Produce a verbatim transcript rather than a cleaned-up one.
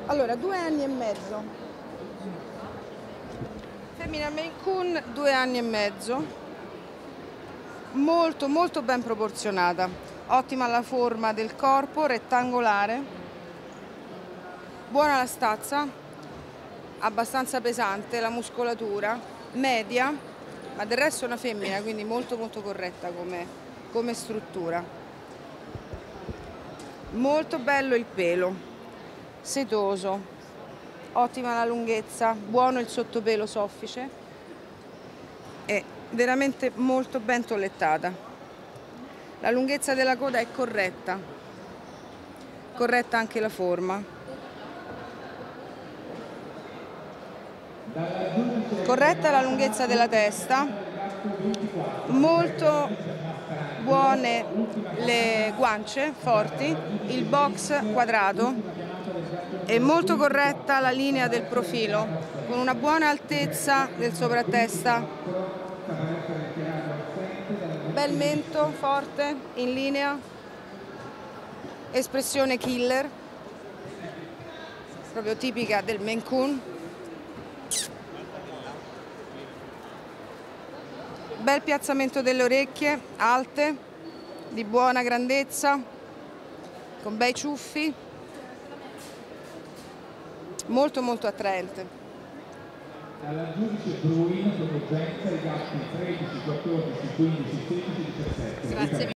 Allora, due anni e mezzo. Femmina Maine Coon, due anni e mezzo. Molto, molto ben proporzionata. Ottima la forma del corpo, rettangolare. Buona la stazza, abbastanza pesante, la muscolatura, media, ma del resto è una femmina, quindi molto molto corretta come, come struttura. Molto bello il pelo, setoso, ottima la lunghezza, buono il sottopelo soffice e veramente molto ben tollettata. La lunghezza della coda è corretta, corretta anche la forma. Corretta la lunghezza della testa, molto buone le guance forti, il box quadrato e molto corretta la linea del profilo, con una buona altezza del soprattesta, bel mento forte, in linea, espressione killer, proprio tipica del Maine Coon. Bel piazzamento delle orecchie, alte, di buona grandezza, con bei ciuffi, molto molto attraente. Dalla giudice Bruin con urgenza i gatti tredici, quattordici, quindici, sedici, diciassette. Grazie.